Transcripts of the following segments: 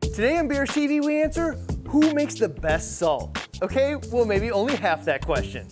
Today on BRStv we answer, who makes the best salt? Okay, well maybe only half that question.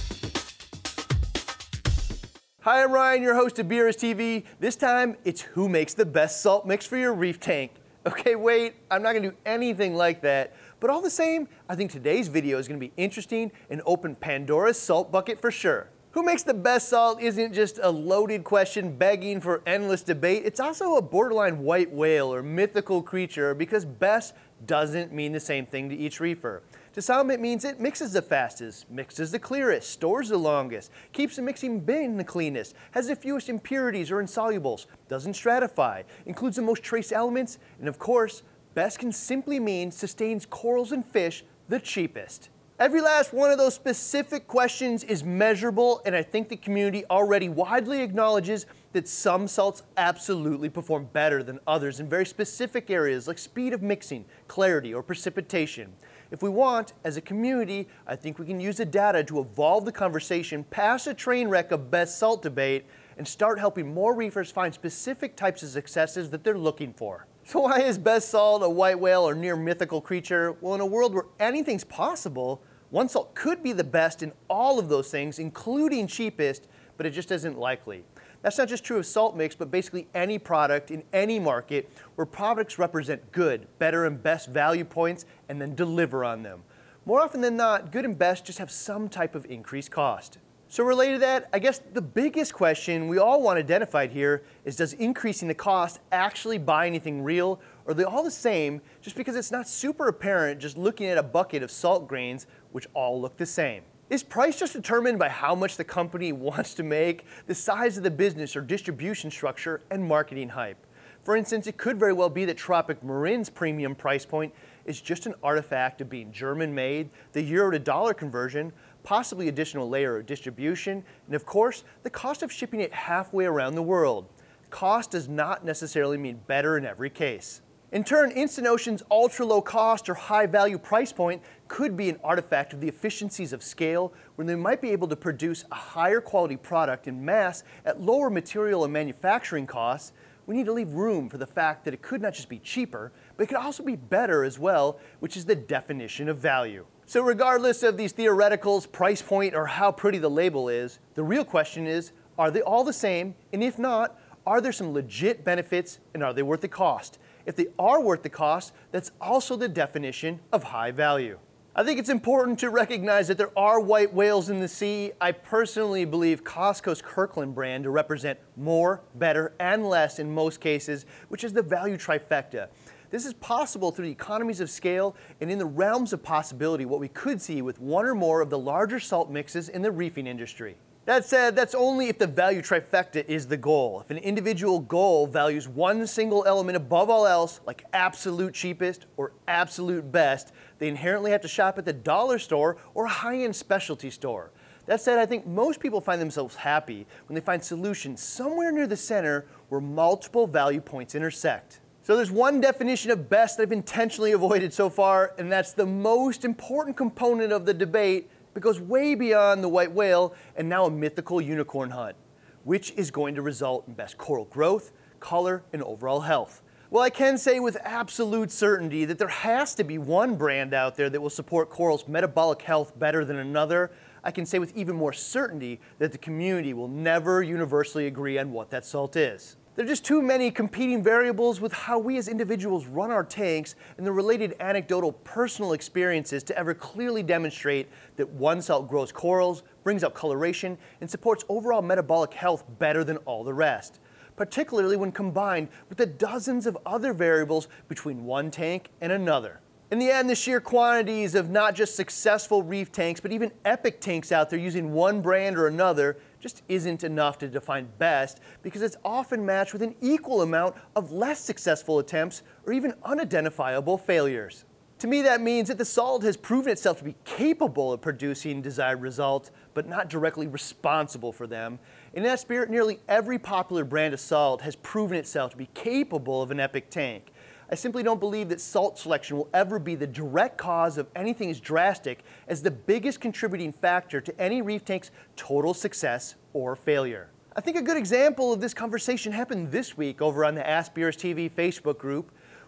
Hi, I'm Ryan, your host of BRStv. This time, it's who makes the best salt mix for your reef tank. Okay, wait, I'm not gonna do anything like that, but all the same, I think today's video is gonna be interesting and open Pandora's salt bucket for sure. Who makes the best salt isn't just a loaded question begging for endless debate, it's also a borderline white whale or mythical creature because best doesn't mean the same thing to each reefer. To some it means it mixes the fastest, mixes the clearest, stores the longest, keeps the mixing bin the cleanest, has the fewest impurities or insolubles, doesn't stratify, includes the most trace elements, and of course, best can simply mean sustains corals and fish the cheapest. Every last one of those specific questions is measurable, and I think the community already widely acknowledges that some salts absolutely perform better than others in very specific areas like speed of mixing, clarity, or precipitation. If we want, as a community, I think we can use the data to evolve the conversation past a train wreck of best salt debate and start helping more reefers find specific types of successes that they're looking for. So why is best salt a white whale or near mythical creature? Well, in a world where anything's possible, one salt could be the best in all of those things, including cheapest, but it just isn't likely. That's not just true of salt mix, but basically any product in any market where products represent good, better, and best value points and then deliver on them. More often than not, good and best just have some type of increased cost. So related to that, I guess the biggest question we all want identified here is, does increasing the cost actually buy anything real, or are they all the same just because it's not super apparent just looking at a bucket of salt grains which all look the same? Is price just determined by how much the company wants to make, the size of the business or distribution structure, and marketing hype? For instance, it could very well be that Tropic Marin's premium price point is just an artifact of being German-made, the euro to dollar conversion, possibly additional layer of distribution, and of course, the cost of shipping it halfway around the world. Cost does not necessarily mean better in every case. In turn, Instant Ocean's ultra-low cost or high-value price point could be an artifact of the efficiencies of scale, where they might be able to produce a higher quality product in mass at lower material and manufacturing costs. We need to leave room for the fact that it could not just be cheaper, but it could also be better as well, which is the definition of value. So regardless of these theoreticals, price point, or how pretty the label is, the real question is, are they all the same? And if not, are there some legit benefits, and are they worth the cost? If they are worth the cost, that's also the definition of high value. I think it's important to recognize that there are white whales in the sea. I personally believe Costco's Kirkland brand to represent more, better, and less in most cases, which is the value trifecta. This is possible through the economies of scale and in the realms of possibility what we could see with one or more of the larger salt mixes in the reefing industry. That said, that's only if the value trifecta is the goal. If an individual goal values one single element above all else, like absolute cheapest or absolute best, they inherently have to shop at the dollar store or a high-end specialty store. That said, I think most people find themselves happy when they find solutions somewhere near the center where multiple value points intersect. So there's one definition of best that I've intentionally avoided so far, and that's the most important component of the debate. It goes way beyond the white whale and now a mythical unicorn hunt, which is going to result in best coral growth, color, and overall health. Well, I can say with absolute certainty that there has to be one brand out there that will support coral's metabolic health better than another. I can say with even more certainty that the community will never universally agree on what that salt is. There are just too many competing variables with how we as individuals run our tanks and the related anecdotal personal experiences to ever clearly demonstrate that one salt grows corals, brings out coloration, and supports overall metabolic health better than all the rest, particularly when combined with the dozens of other variables between one tank and another. In the end, the sheer quantities of not just successful reef tanks, but even epic tanks out there using one brand or another just isn't enough to define best, because it's often matched with an equal amount of less successful attempts or even unidentifiable failures. To me, that means that the salt has proven itself to be capable of producing desired results, but not directly responsible for them. In that spirit, nearly every popular brand of salt has proven itself to be capable of an epic tank. I simply don't believe that salt selection will ever be the direct cause of anything as drastic as the biggest contributing factor to any reef tank's total success or failure. I think a good example of this conversation happened this week over on the BRStv Facebook group,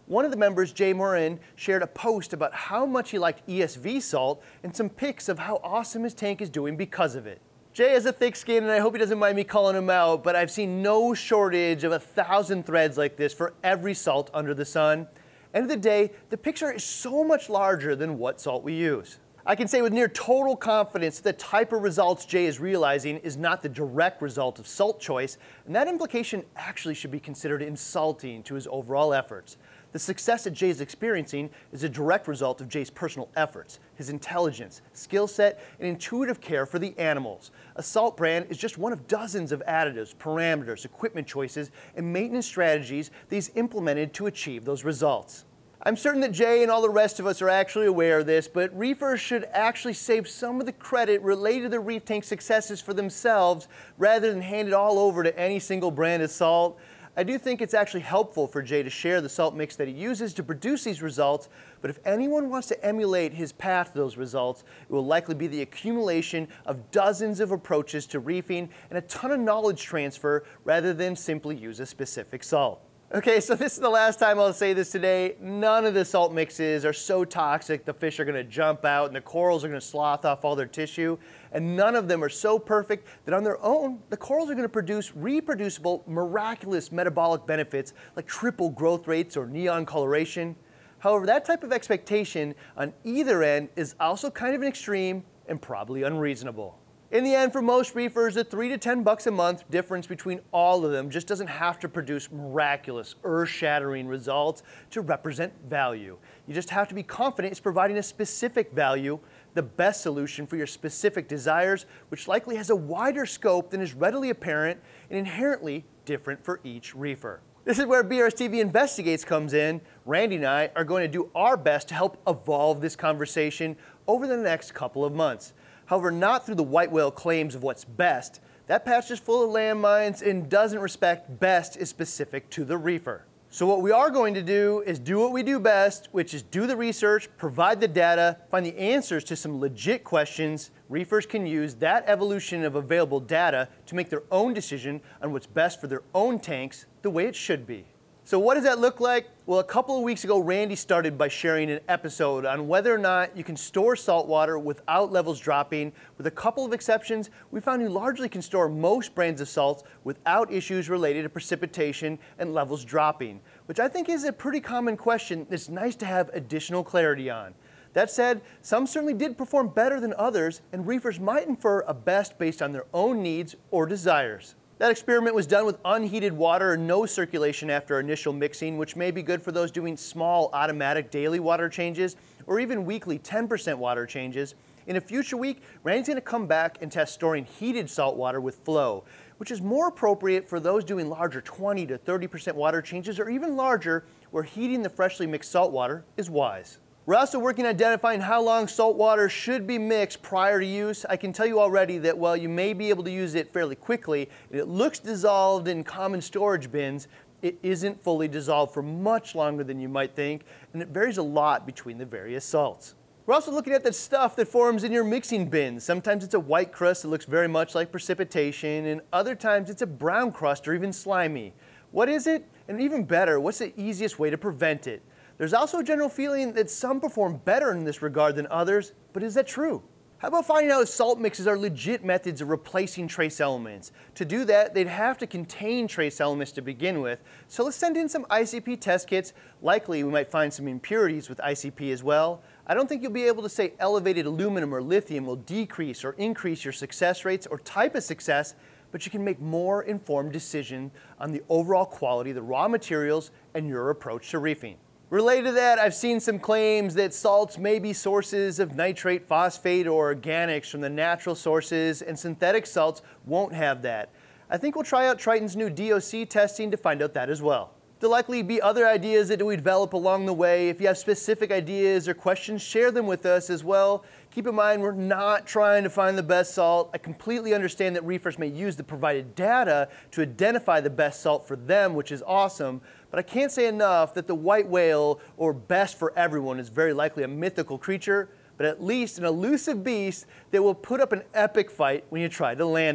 One of the members, Jay Morin, shared a post about how much he liked ESV salt and some pics of how awesome his tank is doing because of it. Jay has a thick skin, and I hope he doesn't mind me calling him out, but I've seen no shortage of 1,000 threads like this for every salt under the sun. End of the day, the picture is so much larger than what salt we use. I can say with near total confidence that the type of results Jay is realizing is not the direct result of salt choice, and that implication actually should be considered insulting to his overall efforts. The success that Jay is experiencing is a direct result of Jay's personal efforts, his intelligence, skill set, and intuitive care for the animals. A salt brand is just one of dozens of additives, parameters, equipment choices, and maintenance strategies that he's implemented to achieve those results. I'm certain that Jay and all the rest of us are actually aware of this, but reefers should actually save some of the credit related to the reef tank successes for themselves rather than hand it all over to any single brand of salt. I do think it's actually helpful for Jay to share the salt mix that he uses to produce these results, but if anyone wants to emulate his path to those results, it will likely be the accumulation of dozens of approaches to reefing and a ton of knowledge transfer rather than simply use a specific salt. Okay, so this is the last time I'll say this today. None of the salt mixes are so toxic the fish are going to jump out and the corals are going to slough off all their tissue. And none of them are so perfect that on their own, the corals are going to produce reproducible, miraculous metabolic benefits like triple growth rates or neon coloration. However, that type of expectation on either end is also kind of an extreme and probably unreasonable. In the end, for most reefers, the $3 to $10 a month difference between all of them just doesn't have to produce miraculous, earth-shattering results to represent value. You just have to be confident it's providing a specific value, the best solution for your specific desires, which likely has a wider scope than is readily apparent and inherently different for each reefer. This is where BRStv Investigates comes in. Randy and I are going to do our best to help evolve this conversation over the next couple of months. However, not through the white whale claims of what's best. That patch is full of landmines and doesn't respect best is specific to the reefer. So what we are going to do is do what we do best, which is do the research, provide the data, find the answers to some legit questions. Reefers can use that evolution of available data to make their own decision on what's best for their own tanks the way it should be. So what does that look like? Well, a couple of weeks ago, Randy started by sharing an episode on whether or not you can store salt water without levels dropping. With a couple of exceptions, we found you largely can store most brands of salts without issues related to precipitation and levels dropping, which I think is a pretty common question that's nice to have additional clarity on. That said, some certainly did perform better than others, and reefers might infer a best based on their own needs or desires. That experiment was done with unheated water and no circulation after initial mixing, which may be good for those doing small automatic daily water changes or even weekly 10% water changes. In a future week, Randy's going to come back and test storing heated salt water with flow, which is more appropriate for those doing larger 20 to 30% water changes or even larger where heating the freshly mixed salt water is wise. We're also working on identifying how long salt water should be mixed prior to use. I can tell you already that while you may be able to use it fairly quickly, and it looks dissolved in common storage bins, it isn't fully dissolved for much longer than you might think, and it varies a lot between the various salts. We're also looking at the stuff that forms in your mixing bins. Sometimes it's a white crust that looks very much like precipitation, and other times it's a brown crust or even slimy. What is it? And even better, what's the easiest way to prevent it? There's also a general feeling that some perform better in this regard than others, but is that true? How about finding out if salt mixes are legit methods of replacing trace elements? To do that, they'd have to contain trace elements to begin with, so let's send in some ICP test kits. Likely we might find some impurities with ICP as well. I don't think you'll be able to say elevated aluminum or lithium will decrease or increase your success rates or type of success, but you can make more informed decisions on the overall quality of the raw materials and your approach to reefing. Related to that, I've seen some claims that salts may be sources of nitrate, phosphate, or organics from the natural sources, and synthetic salts won't have that. I think we'll try out Triton's new DOC testing to find out that as well. There'll likely be other ideas that we develop along the way. If you have specific ideas or questions, share them with us as well. Keep in mind, we're not trying to find the best salt. I completely understand that reefers may use the provided data to identify the best salt for them, which is awesome, but I can't say enough that the white whale, or best for everyone, is very likely a mythical creature, but at least an elusive beast that will put up an epic fight when you try to land him.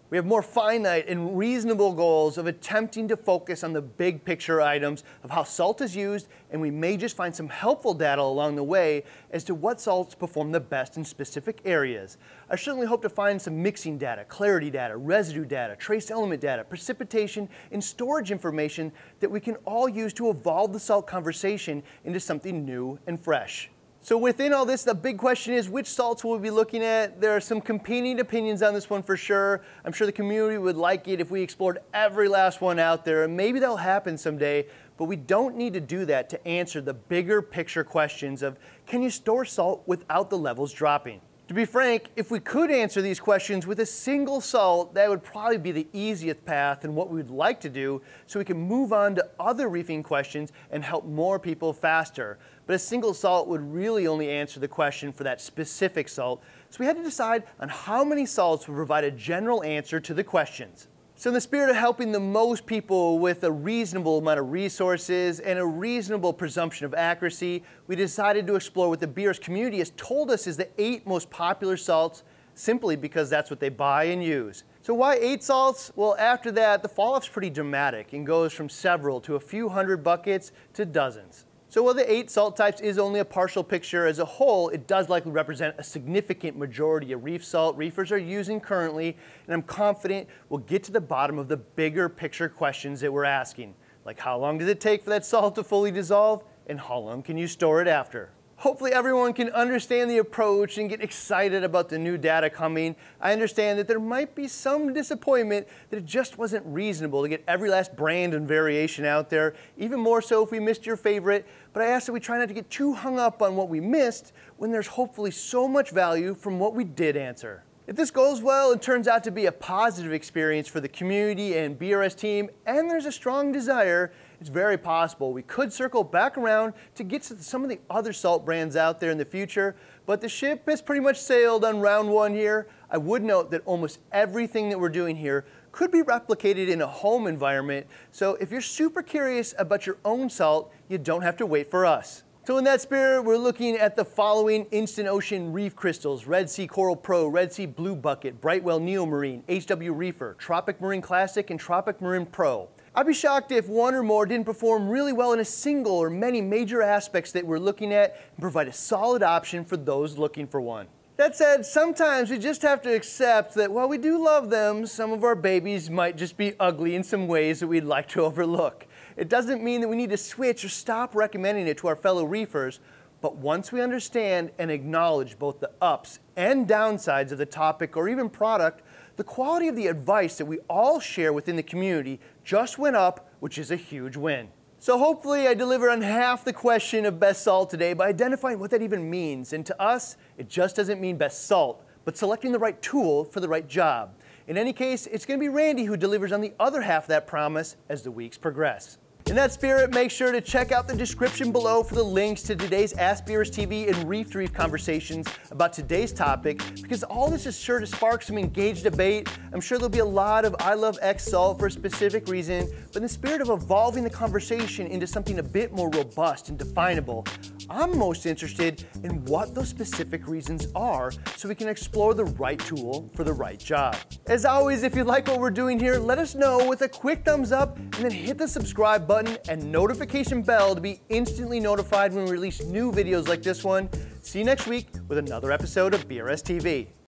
We have more finite and reasonable goals of attempting to focus on the big picture items of how salt is used, and we may just find some helpful data along the way as to what salts perform the best in specific areas. I certainly hope to find some mixing data, clarity data, residue data, trace element data, precipitation, and storage information that we can all use to evolve the salt conversation into something new and fresh. So within all this, the big question is, which salts will we be looking at? There are some competing opinions on this one for sure. I'm sure the community would like it if we explored every last one out there, and maybe that'll happen someday, but we don't need to do that to answer the bigger picture questions of, can you store salt without the levels dropping? To be frank, if we could answer these questions with a single salt, that would probably be the easiest path and what we would like to do so we can move on to other reefing questions and help more people faster. But a single salt would really only answer the question for that specific salt, so we had to decide on how many salts would provide a general answer to the questions. So in the spirit of helping the most people with a reasonable amount of resources and a reasonable presumption of accuracy, we decided to explore what the BRS community has told us is the 8 most popular salts, simply because that's what they buy and use. So why 8 salts? Well, after that, the fall-off's pretty dramatic and goes from several to a few hundred buckets to dozens. So while the 8 salt types is only a partial picture, as a whole, it does likely represent a significant majority of reef salt reefers are using currently, and I'm confident we'll get to the bottom of the bigger picture questions that we're asking, like how long does it take for that salt to fully dissolve, and how long can you store it after? Hopefully everyone can understand the approach and get excited about the new data coming. I understand that there might be some disappointment that it just wasn't reasonable to get every last brand and variation out there, even more so if we missed your favorite, but I ask that we try not to get too hung up on what we missed when there's hopefully so much value from what we did answer. If this goes well and turns out to be a positive experience for the community and BRS team, and there's a strong desire, it's very possible we could circle back around to get to some of the other salt brands out there in the future, but the ship has pretty much sailed on round 1 here. I would note that almost everything that we're doing here could be replicated in a home environment, so if you're super curious about your own salt, you don't have to wait for us. So in that spirit, we're looking at the following instant ocean reef crystals: Red Sea Coral Pro, Red Sea Blue Bucket, Brightwell Neo Marine, HW Reefer, Tropic Marin Classic, and Tropic Marin Pro. I'd be shocked if one or more didn't perform really well in a single or many major aspects that we're looking at and provide a solid option for those looking for one. That said, sometimes we just have to accept that while we do love them, some of our babies might just be ugly in some ways that we'd like to overlook. It doesn't mean that we need to switch or stop recommending it to our fellow reefers, but once we understand and acknowledge both the ups and downsides of the topic or even product, the quality of the advice that we all share within the community just went up, which is a huge win. So hopefully I delivered on half the question of best salt today by identifying what that even means. And to us, it just doesn't mean best salt, but selecting the right tool for the right job. In any case, it's going to be Randy who delivers on the other half of that promise as the weeks progress. In that spirit, make sure to check out the description below for the links to today's Ask BRStv and Reef to Reef conversations about today's topic, because all this is sure to spark some engaged debate. I'm sure there'll be a lot of I love X salt for a specific reason, but in the spirit of evolving the conversation into something a bit more robust and definable, I'm most interested in what those specific reasons are so we can explore the right tool for the right job. As always, if you like what we're doing here, let us know with a quick thumbs up and then hit the subscribe button and notification bell to be instantly notified when we release new videos like this one. See you next week with another episode of BRStv.